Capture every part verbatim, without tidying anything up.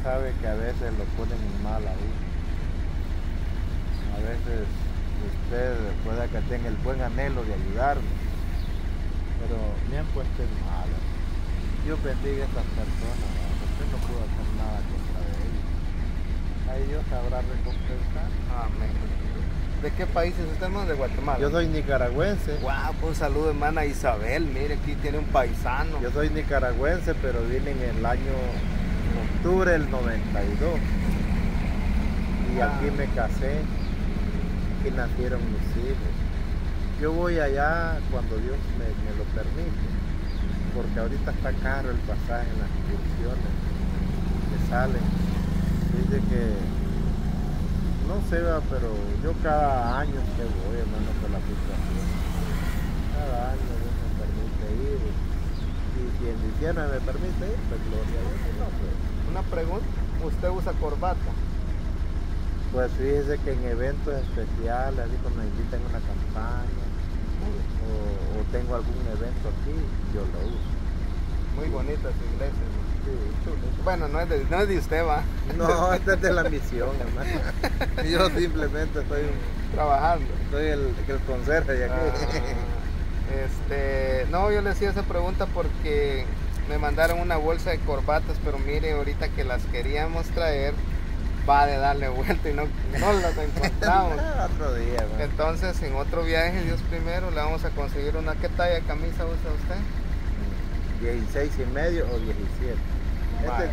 sabe que a veces lo ponen mal ahí. A veces usted pueda que tenga el buen anhelo de ayudarme, pero me han puesto en mala. Dios bendiga a estas personas, ¿no? Usted no pudo hacer nada contra ellos. Ahí Dios sabrá recompensar. Amén. ¿De qué país es usted, hermano? De Guatemala. Yo soy nicaragüense. Wow, un saludo, hermana Isabel. Mire, aquí tiene un paisano. Yo soy nicaragüense, pero vine en el año octubre del noventa y dos. Y Ah. aquí me casé. Aquí nacieron mis hijos. Yo voy allá cuando Dios me, me lo permite, porque ahorita está caro el pasaje en las excursiones que salen. Dice que, no sé, va, pero yo cada año que voy, hermano, por la situación. Cada año Dios me permite ir. Y si en diciembre me permite ir, pues gloria a Dios. Si no, pues, Una pregunta. ¿Usted usa corbata? pues fíjese que en eventos especiales, así cuando me invitan a una campaña, o, o tengo algún evento aquí, yo lo uso. Muy bonita su iglesia, ¿no? Sí. Bueno, no es de, no es de usted, va. No, esta es de la misión, hermano. Yo simplemente estoy, Trabajando. soy el, el conserje de aquí. Ah, este, no, yo le hacía esa pregunta porque me mandaron una bolsa de corbatas, pero mire, ahorita que las queríamos traer, va de darle vuelta y no, no las encontramos. Otro día, hermano. Entonces, en otro viaje, Dios primero, le vamos a conseguir una. ¿Qué talla de camisa usa usted? dieciséis y medio o diecisiete. Este Vale.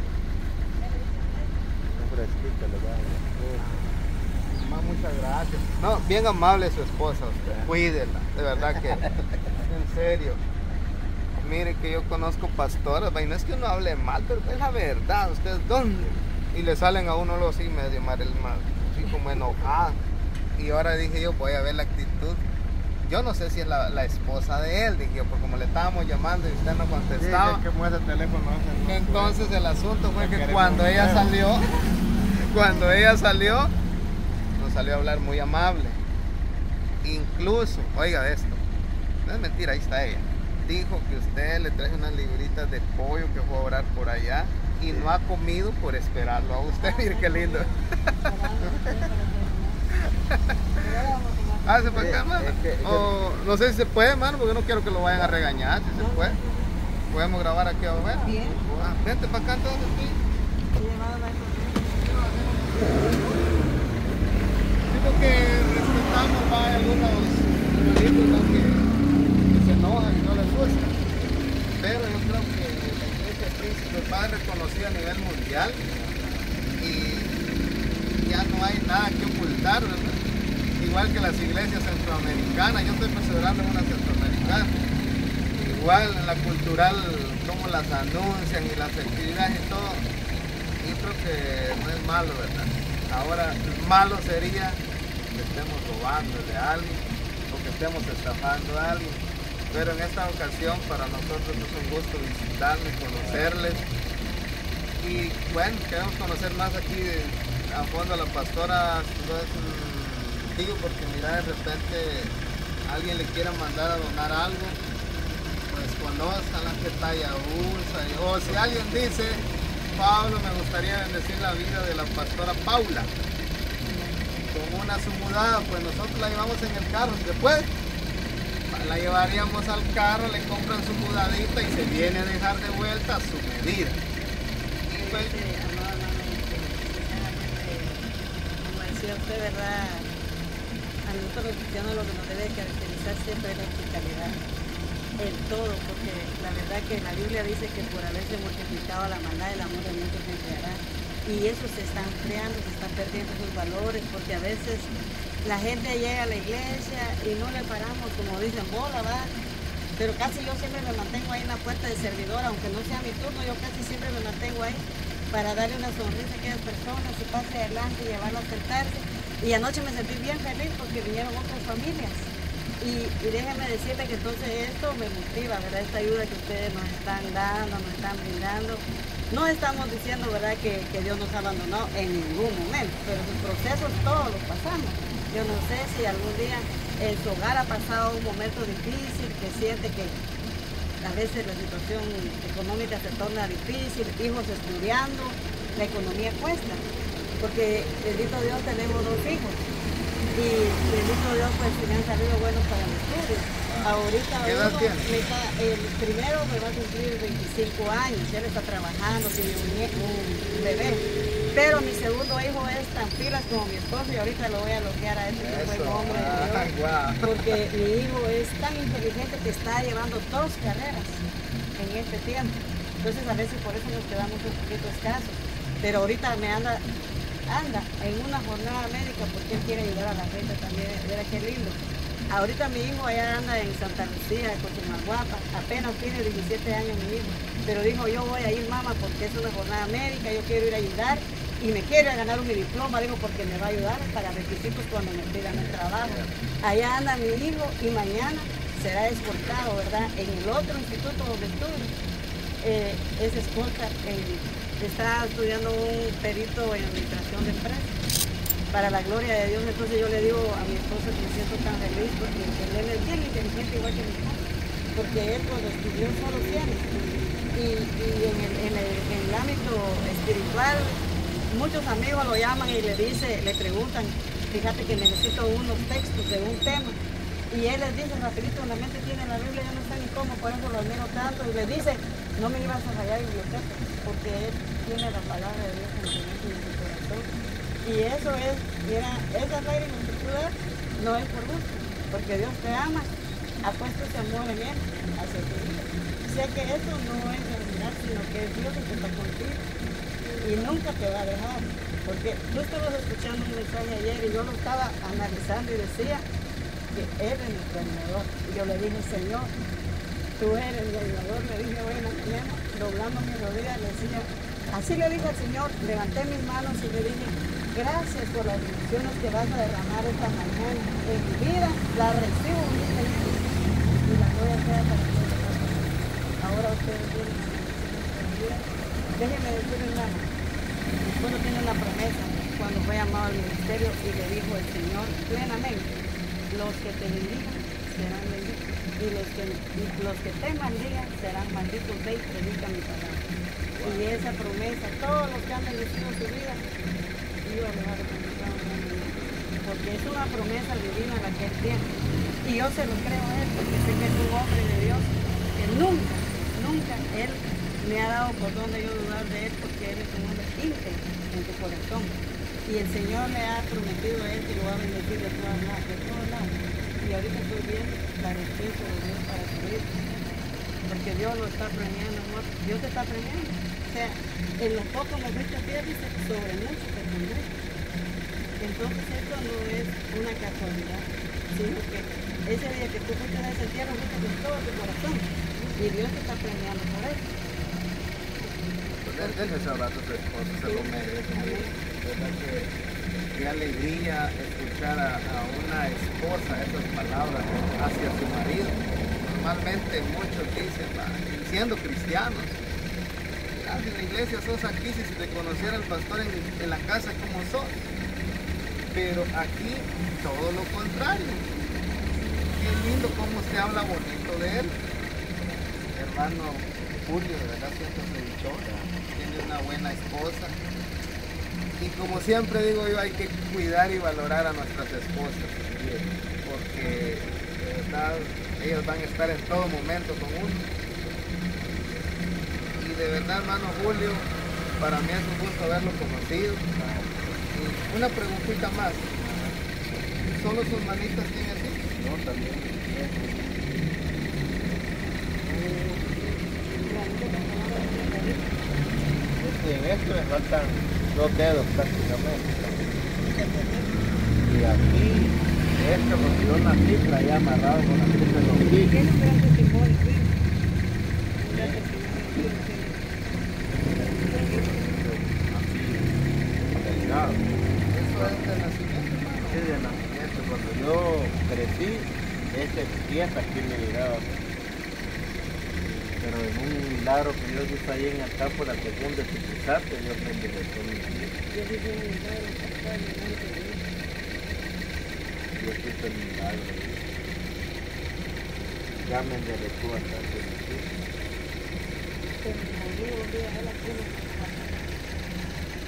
un fresquito le va a dar. Mamá, muchas gracias. No, bien amable su esposa usted. Cuídela, de verdad que, en serio. Mire que yo conozco pastoras, y no es que uno hable mal, pero es la verdad. ¿Ustedes dónde? Y le salen a uno luego así medio mal, así como enojada. Y ahora dije yo, voy a ver la actitud. Yo no sé si es la, la esposa de él, dije yo, porque como le estábamos llamando y usted no contestaba. Sí, que mueve el teléfono. ese no Entonces puede. el asunto fue No que queremos cuando ella ver. salió, cuando ella salió, nos salió a hablar muy amable. Incluso, oiga esto, no es mentira, ahí está ella. Dijo que usted le traje unas libritas de pollo que fue a orar por allá y no ha comido por esperarlo a usted. Mire qué lindo. Ah, ¿se puede acá, Sí, mano? es que- es que- O, no sé si se puede, mano, porque no quiero que lo vayan a regañar, si se puede. Podemos grabar aquí a ver. Bien. Ah, vente para acá entonces, sí. Digo que respetamos, va, hay algunos animalitos, ¿no? que, que se enojan y no les gusta. Pero yo creo que la iglesia Príncipe va reconocida a nivel mundial y ya no hay nada que ocultar, ¿verdad? Igual que las iglesias centroamericanas, yo estoy perseverando en una centroamericana. Igual en la cultural, cómo las anuncian y las actividades y todo. Yo creo que no es malo, ¿verdad? Ahora, malo sería que estemos robando de alguien o que estemos estafando a alguien. Pero en esta ocasión para nosotros es un gusto visitarles, conocerles. Y bueno, queremos conocer más aquí de- a fondo a la pastora. No es un- digo porque mira, de repente alguien le quiera mandar a donar algo, pues conozcan la que talla usa. y- O si alguien dice, Pablo, me gustaría bendecir la vida de la pastora Paula con una su mudada, pues nosotros la llevamos en el carro, si se puede. La llevaríamos al carro, le compran su mudadita y se viene a dejar de vuelta a su medida. Y pues, Como decía usted, ¿verdad? A nosotros los cristianos lo que nos debe caracterizar siempre es la hospitalidad. En todo, porque la verdad que la Biblia dice que por haberse multiplicado la maldad, el amor de muchos se enfriará. Y eso se está enfriando, se están perdiendo sus valores, porque a veces la gente llega a la iglesia y no le paramos, como dicen, bola, va. Pero casi yo siempre me mantengo ahí en la puerta de servidor, aunque no sea mi turno, yo casi siempre me mantengo ahí para darle una sonrisa a aquellas personas y pase adelante y llevarlo a sentarse. Y anoche me sentí bien feliz porque vinieron otras familias. Y, y déjenme decirle que entonces esto me motiva, ¿verdad? Esta ayuda que ustedes nos están dando, nos están brindando. No estamos diciendo, ¿verdad?, que, que Dios nos ha abandonado en ningún momento, pero sus procesos todos los pasamos. Yo no sé si algún día en su hogar ha pasado un momento difícil, que siente que a veces la situación económica se torna difícil, hijos estudiando, la economía cuesta, porque bendito Dios tenemos dos hijos y bendito Dios pues me han salido buenos para el estudio. Ahorita ¿Qué edad uno tiene? me está, el primero me va a cumplir veinticinco años, él está trabajando, tiene un, nie- un bebé, pero mi segundo hijo es tan pilas como mi esposo y ahorita lo voy a elogiar a este buen Eso. hombre de Dios, Ay, guau. porque mi hijo es tan inteligente que está llevando dos carreras en este tiempo. Entonces a veces por eso nos quedamos un poquito escasos. Pero ahorita me anda, anda en una jornada médica porque él quiere ayudar a la gente también. Mira qué lindo. Ahorita mi hijo allá anda en Santa Lucía, con su guapa. Apenas tiene diecisiete años mi hijo. Pero dijo, yo voy a ir, mamá, porque es una jornada médica, yo quiero ir a ayudar. Y me quiere ganar mi diploma, digo, porque me va a ayudar para requisitos cuando me pidan el trabajo. Allá anda mi hijo y mañana será escoltado, ¿verdad? En el otro instituto donde estudio, eh, es escolta, en- está estudiando un perito en administración de empresas, para la gloria de Dios. Entonces yo le digo a mi esposo que me siento tan feliz porque él es bien inteligente igual que mi esposo, porque él cuando estudió solo ciencias y, y en, el, en, el, en el ámbito espiritual, muchos amigos lo llaman y le dice, le preguntan, fíjate que necesito unos textos de un tema. Y él les dice, rapidito, la mente tiene la Biblia, yo no sé ni cómo, por eso lo admiro tanto. Y le dice, no me ibas a fallar biblioteca, porque él tiene la palabra de Dios en su mente y en su corazón. Y eso es, mira, esa lágrima en tu ciudad no es por gusto, porque Dios te ama, ha puesto ese amor en él hacia tu vida. Sé que eso no es realidad, sino que es Dios el que está contigo. Y nunca te va a dejar, porque tú estabas escuchando un mensaje ayer y yo lo estaba analizando y decía que Él es nuestro ayudador. Y yo le dije, Señor, tú eres mi ayudador, le dije hoy en la mañana, doblando mis rodillas, le decía, así le dije al Señor, levanté mis manos y le dije, gracias por las bendiciones que vas a derramar esta mañana en mi vida, la recibo humildemente y la voy a hacer para que ahora ustedes tienen las bendiciones de mi vida. Déjenme decirle, hermano, mi esposo tiene una promesa cuando fue llamado al ministerio y le dijo el Señor plenamente, los que te bendigan serán benditos y los que, y los que te maldigan serán malditos. Ve y predica mi palabra. Y esa promesa, todos los que han bendecido su vida, yo les voy a recompensar un gran día, porque es una promesa divina la que él tiene. Y yo se lo creo a él, porque sé que es un hombre de Dios que nunca, nunca él me ha dado por donde yo dudar de él, porque él es un hombre íntegro en tu corazón. Y el Señor le ha prometido a él que lo va a bendecir de todos lados, de todos lados. Y ahorita estoy viendo la respuesta de Dios para su vida, porque Dios lo está premiando, amor. Dios te está premiando. O sea, en los pocos me fuiste fiel, dice, sobre mucho te pondré. Entonces esto no es una casualidad, sino que ese día que tú fuiste a ese entierro, fuiste con todo tu corazón. Y Dios te está premiando por eso. Denle ese abrazo a su esposo, se lo merece. ¿Verdad que qué alegría escuchar a, a una esposa esas palabras hacia su marido? Normalmente muchos dicen, "Va, siendo cristianos, ah, si en la iglesia sos aquí, si te conociera el pastor en, en la casa como sos". Pero aquí todo lo contrario. Qué lindo cómo se habla bonito de él. Hermano Julio, de verdad siento su dichosa, tiene una buena esposa. Y como siempre digo yo, hay que cuidar y valorar a nuestras esposas, porque de verdad ellos van a estar en todo momento con uno. Y de verdad, hermano Julio, para mí es un gusto haberlo conocido. Y una preguntita más, ¿solo sus manitas tienen así? No, también. Este, en esto me faltan dos dedos prácticamente. Y aquí, este, porque yo nací traía amarrado con la cruz de los hijos. Tiene un gran testimonio, sí. Un gran testimonio, sí, Así, delgado. Eso es de nacimiento, hermano. Sí, de nacimiento. Cuando yo crecí, ese pieza aquí me llegaba. Pero en un milagro que Dios hizo ahí en el campo, la segunda que pisaste, Dios me enderezó mi vida. yo viví un milagro, papá, mi hermano, que Dios. Dios hizo el milagro. Ya me enderezó bastante mi vida. Pero me volví, volví a ver la cuna.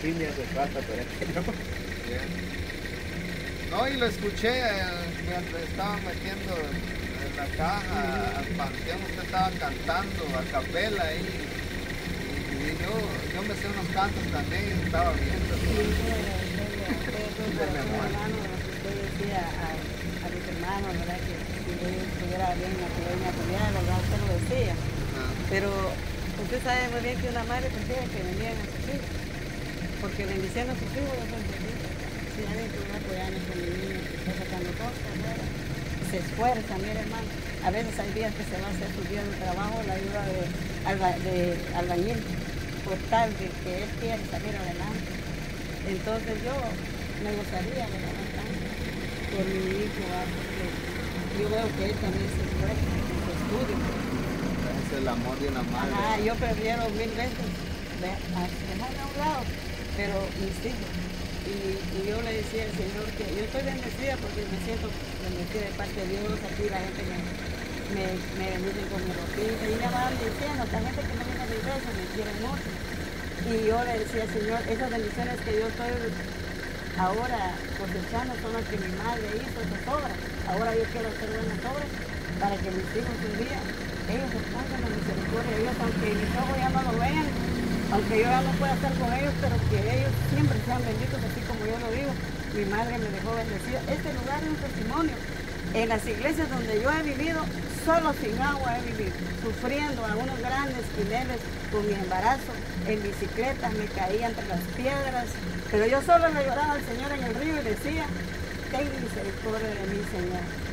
sí me hace falta, pero es que no. Bien. No, y lo escuché eh, mientras estaba metiendo en la caja al panteón, usted estaba cantando a capela ahí. Y, y yo, yo me sé unos cantos también y estaba viendo. Usted decía a, a mis hermanos, ¿verdad? Que si yo estuviera bien, que yo me apoyara, ¿verdad? Usted lo decía. Ah. Pero usted sabe muy bien que una madre prefiere que bendigan a sus hijos. Porque bendiciendo a sus hijos yo soy feliz. Si alguien que va apoyando con mi niño, que está sacando cosas, ¿verdad? Se esfuerza, mire hermano. A veces hay días que se va a hacer sus días de trabajo, la ayuda de, alba, de albañil, por tal de que él quiere salir adelante. Entonces yo me gustaría de bastante por mi hijo, ¿verdad? Porque yo veo que él también se esfuerza en su estudio. Es el amor de una madre. Ajá, yo prefiero mil veces dejarme a un lado, pero mis hijos. Y, y yo le decía al Señor que yo estoy bendecida porque me siento bendecida de parte de Dios. Aquí la gente me, me, me bendice con mi ropita y me van diciendo, la gente que no viene a la iglesia me quiere mucho. Y yo le decía, Señor, esas bendiciones que yo estoy ahora cosechando son las que mi madre hizo, esas obras. Ahora yo quiero hacer buenas obras para que mis hijos un día, ellos alcancen la misericordia de Dios, aunque mis ojos ya no lo vean, aunque yo ya no pueda estar con ellos, pero que ellos siempre sean benditos, así como yo lo digo. Mi madre me dejó bendecida. Este lugar es un testimonio. En las iglesias donde yo he vivido, solo sin agua he vivido, sufriendo a unos grandes quineles con mi embarazo, en bicicleta, me caía entre las piedras, pero yo solo le lloraba al Señor en el río y decía, ten misericordia de mí, Señor.